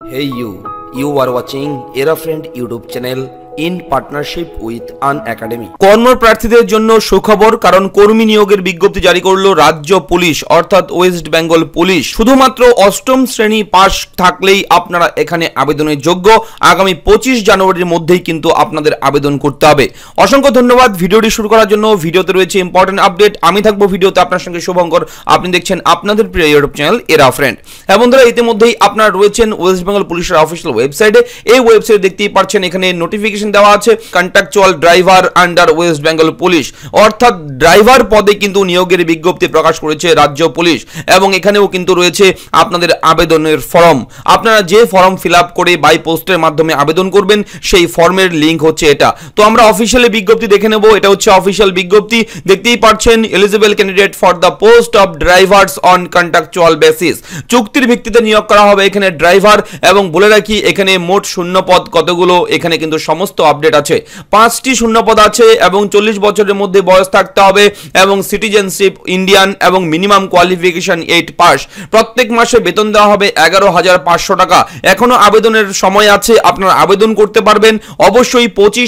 Hey you are watching Aerofriend YouTube channel in partnership with Unacademy। কর্মপ্রার্থীদের জন্য সুখবর, কারণ কর্মী নিয়োগের বিজ্ঞপ্তি জারি করলো রাজ্য পুলিশ অর্থাৎ ওয়েস্ট বেঙ্গল পুলিশ। শুধুমাত্র অষ্টম শ্রেণী পাস থাকলেই আপনারা এখানে আবেদনের যোগ্য। আগামী 25 জানুয়ারির মধ্যেই কিন্তু আপনাদের আবেদন করতে হবে। অসংখ্য ধন্যবাদ ভিডিওটি শুরু করার জন্য। ভিডিওতে রয়েছে ইম্পর্টেন্ট আপডেট, আমি থাকবো ভিডিওতে আপনার সঙ্গে শুভঙ্কর। আপনি দেখছেন আপনাদের প্রিয় ইউটিউব চ্যানেল এরাফ্রেন্ড। হ্যাঁ বন্ধুরা, ইতিমধ্যেই আপনারা রয়েছেন ওয়েস্ট বেঙ্গল পুলিশের অফিসিয়াল ওয়েবসাইটে। এই ওয়েবসাইটে দেখতেই পাচ্ছেন এখানে নোটিফিকেশন দেওয়া আছে contractual driver under West Bengal police, অর্থাৎ ড্রাইভার পদে কিন্তু নিয়োগের বিজ্ঞপ্তি প্রকাশ করেছে রাজ্য পুলিশ। এবং এখানেও কিন্তু রয়েছে আপনাদের আবেদনের ফর্ম। আপনারা যে ফর্ম ফিল আপ করে বাই পোস্টের মাধ্যমে আবেদন করবেন সেই ফর্মের লিঙ্ক হচ্ছে এটা। তো আমরা অফিসিয়ালি বিজ্ঞপ্তি দেখে নেব। এটা হচ্ছে অফিসিয়াল বিজ্ঞপ্তি, দেখতেই পাচ্ছেন eligible candidate for the post of drivers on contractual basis. চুক্তির ভিত্তিতে নিয়োগ করা হবে এখানে ড্রাইভার। এবং বলে রাখি এখানে মোট শূন্য পদ কতগুলো, এখানে কিন্তু সমস্ত আপডেট আছে। 5টি শূন্য পদ আছে এবং 40 বছরের মধ্যে বয়স থাকতে হবে এবং সিটিজেনশিপ ইন্ডিয়ান এবং মিনিমাম কোয়ালিফিকেশন 8 পাস। প্রত্যেক মাসে বেতন দেওয়া হবে 11,500 টাকা। এখনো আবেদনের সময় আছে, আপনারা আবেদন করতে পারবেন। অবশ্যই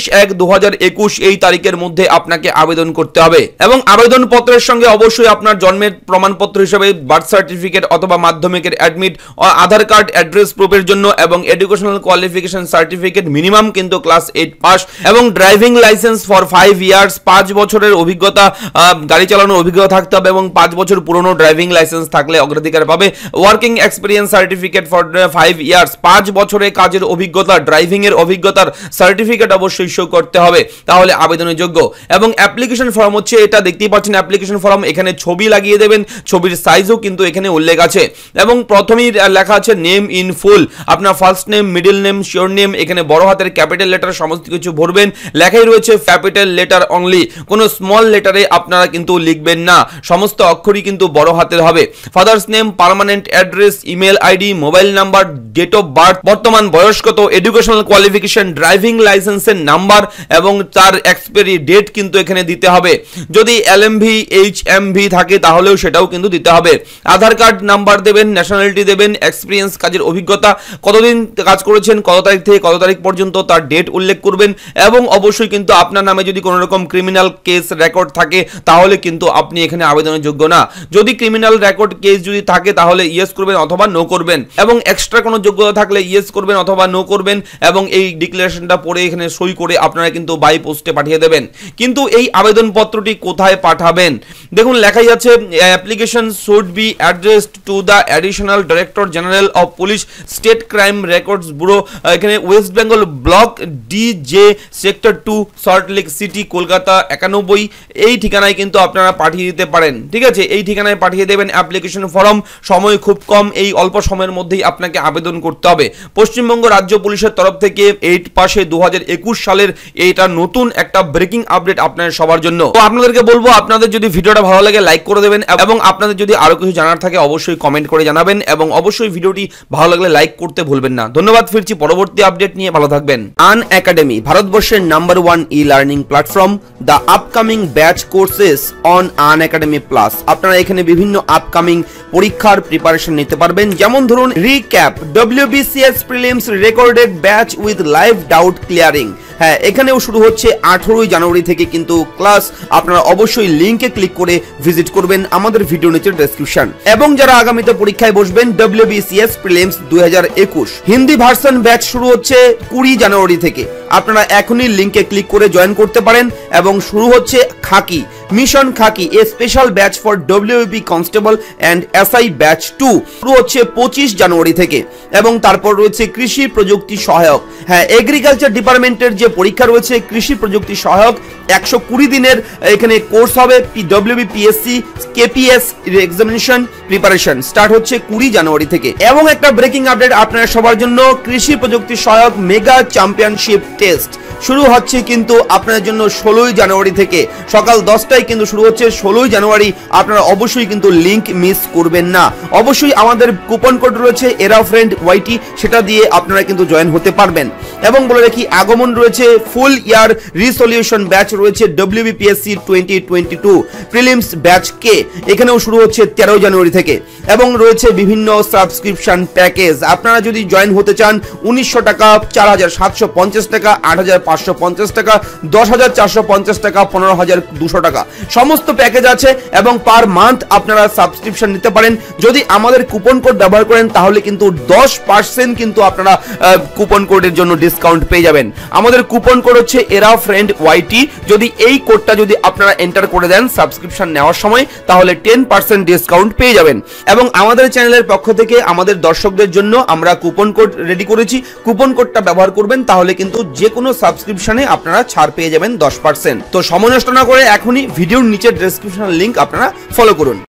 25/1/2021 এই তারিখের মধ্যে আপনাকে আবেদন করতে হবে এবং আবেদন পত্রের সঙ্গে অবশ্যই আপনার জন্মের প্রমাণপত্র হিসেবে বার্থ সার্টিফিকেট অথবা মাধ্যমিকের অ্যাডমিট, আধার কার্ড, অ্যাড্রেস প্রুফের জন্য এবং এডুকেশনাল কোয়ালিফিকেশন সার্টিফিকেট, মিনিমাম কিন্তু ক্লাস 8 পাস এবং ড্রাইভিং লাইসেন্স ফর 5 ইয়ার্স। 5 বছরের অভিজ্ঞতা, গাড়ি চালানোর অভিজ্ঞতা থাকতে হবে এবং 5 বছর পুরনো ড্রাইভিং লাইসেন্স থাকলে অগ্রাধিকার পাবে। Working experience certificate for 5 years, 5 বছরের কাজের অভিজ্ঞতা, ড্রাইভিং এর অভিজ্ঞতার সার্টিফিকেট অবশ্যই শো করতে হবে, তাহলে আবেদনের যোগ্য। এবং অ্যাপ্লিকেশন ফর্ম হচ্ছে এটা, দেখতেই পাচ্ছেন অ্যাপ্লিকেশন ফর্ম। এখানে ছবি লাগিয়ে দেবেন, ছবির সাইজও কিন্তু এখানে উল্লেখ আছে এবং প্রথমেই লেখা আছে নেম ইন ফুল, আপনার first name, middle name, surname. এখানে বড় হাতের ক্যাপিটাল লেটার সমস্ত কিছু ভরবেন। লেখাই রয়েছে ক্যাপিটাল লেটার অনলি, কোনো স্মল লেটারে আপনারা কিন্তু লিখবেন না, সমস্ত অক্ষরই কিন্তু বড় হাতের হবে। Father's name, permanent address, email ID, mobile number, date of birth, বর্তমান বয়স কত, এডুকেশনাল কোয়ালিফিকেশন, ড্রাইভিং লাইসেন্সের নাম্বার এবং তার এক্সপায়ারি ডেট কিন্তু এখানে দিতে হবে। যদি এলএমভি, এইচএমভি থাকে তাহলেও সেটাও কিন্তু দিতে হবে। আধার কার্ড নাম্বার দেবেন, ন্যাশনালিটি দেবেন, এক্সপিরিয়েন্স, কাজের অভিজ্ঞতা, কতদিন কাজ করেছেন, কত তারিখ থেকে কত তারিখ পর্যন্ত তার ডেট উল্লেখ করবেন। এবং অবশ্যই কিন্তু আপনার নামে যদি কোনো রকম ক্রিমিনাল কেস রেকর্ড থাকে তাহলে কিন্তু আপনি এখানে আবেদনের যোগ্য না। যদি ক্রিমিনাল রেকর্ড কেস যদি থাকে তাহলে ইয়েস করবেন অথবা নো করবেন এবং এক্সট্রা কোনো যোগ্যতা থাকলে ইয়েস করবেন অথবা নো করবেন এবং এই ডিক্লারেশনটা পড়ে এখানে সই করে আপনারা কিন্তু বাই পোস্টে পাঠিয়ে দেবেন। কিন্তু এই আবেদনপত্রটি কোথায় পাঠাবেন দেখুন, লেখাই আছে application should be addressed to the additional director general of police, state crime records bureau, এখানে West Bengal block DJ, sector 2, Salt Lake City, Kolkata 91। এই ঠিকানায় কিন্তু আপনারা পাঠিয়ে দিতে পারেন। ঠিক আছে, এই ঠিকানায় পাঠিয়ে দেবেন অ্যাপ্লিকেশন ফর্ম। সময় খুব কম, এই অল্প সময়ের মধ্যেই আপনাকে আবেদন করতে হবে। পশ্চিমবঙ্গ রাজ্য পুলিশের তরফ থেকে 8 পাশে 2021 সালের এইটা নতুন একটা ব্রেকিং আপডেট আপনাদের সবার জন্য। তো আপনাদেরকে বলবো, আপনাদের যদি ভিডিওটা ভালো লাগে লাইক করে দেবেন এবং আপনাদের যদি আরো কিছু জানার থাকে অবশ্যই কমেন্ট করে জানাবেন এবং অবশ্যই ভিডিওটি ভালো লাগলে লাইক করতে ভুলবেন না। ধন্যবাদ, ফিরছি পরবর্তী আপডেট নিয়ে, ভালো থাকবেন। আনএকাডেমি, ভারতবর্ষের number 1 e-learning platform. The upcoming batch courses on Unacademy plus. আপনারা এখানে বিভিন্ন আপকামিং পরীক্ষার প্রিপারেশন নিতে পারবেন, যেমন ধরুন recap, WBCS prelims recorded batch with live doubt clearing. হ্যাঁ, এখানেও শুরু হচ্ছে 18 জানুয়ারি থেকে কিন্তু ক্লাস। আপনারা অবশ্যই লিংকে ক্লিক করে ভিজিট করবেন আমাদের ভিডিও নিচের ডেসক্রিপশন। এবং যারা আগামীতে পরীক্ষায় বসবেন WBCS prelims 2021 Hindi version batch শুরু হচ্ছে 20 জানুয়ারি থেকে। আপনারা এখনই লিংকে ক্লিক করে জয়েন করতে পারেন এবং শুরু হচ্ছে khaki mission khaki, a special batch for WBP constable and SI batch 2 শুরু হচ্ছে 25 জানুয়ারি থেকে। এবং তারপর রয়েছে কৃষি প্রযুক্তি সহায়ক। হ্যাঁ, এগ্রিকালচার ডিপার্টমেন্টের যে পরীক্ষা রয়েছে কৃষি প্রযুক্তি সহায়ক 120 দিনের এখানে কোর্স হবে। WBPSC KPS examination preparation start হচ্ছে 20 জানুয়ারি থেকে। এবং একটা ব্রেকিং আপডেট আপনার সবার জন্য, কৃষি প্রযুক্তি সহায়ক মেগা চ্যাম্পিয়নশিপ টেস্ট শুরু হচ্ছে কিন্তু আপনাদের জন্য 16ই জানুয়ারি থেকে সকাল 10টায় কিন্তু শুরু হচ্ছে 16ই জানুয়ারি। আপনারা অবশ্যই কিন্তু লিংক মিস করবেন না। অবশ্যই আমাদের কুপন কোড রয়েছে এরা ফ্রেন্ড ওয়াইটি, সেটা দিয়ে আপনারা কিন্তু জয়েন হতে পারবেন। এবং বলে রাখি আগমন রয়েছে ফুল ইয়ার রিসলিউশন ব্যাচ রয়েছে WBPSC 2022 প্রিলিমস ব্যাচ কে, এখানেও শুরু হচ্ছে 13 জানুয়ারি থেকে। এবং রয়েছে বিভিন্ন সাবস্ক্রিপশন প্যাকেজ। আপনারা যদি জয়েন হতে চান 1900 টাকা, 4750 টাকা, 8550 টাকা, 10450 টাকা, 15200 টাকা সমস্ত প্যাকেজ আছে এবং পার মান্থ আপনারা সাবস্ক্রিপশন নিতে পারেন। যদি আমাদের কুপন কোড ব্যবহার করেন তাহলে কিন্তু 10% কিন্তু আপনারা কুপন কোডের জন্য ডিসকাউন্ট পেয়ে যাবেন। আমাদের কুপন কোড হচ্ছে এরা ফ্রেন্ড ওয়াইটি। যদি এই কোডটা যদি আপনারা এন্টার করে দেন সাবস্ক্রিপশন নেওয়ার সময় তাহলে 10% ডিসকাউন্ট পেয়ে যাবেন। এবং আমাদের চ্যানেলের পক্ষ থেকে আমাদের দর্শকদের জন্য আমরা কুপন কোড রেডি করেছি। কুপন কোডটা ব্যবহার করবেন তাহলে কিন্তু যে কোনো সাবস্ক্রিপশনে আপনারা ছাড় পেয়ে যাবেন 10%। তো সময় নষ্ট না করে এখনই ভিডিওর নিচে ডেসক্রিপশন লিংক আপনারা ফলো করুন।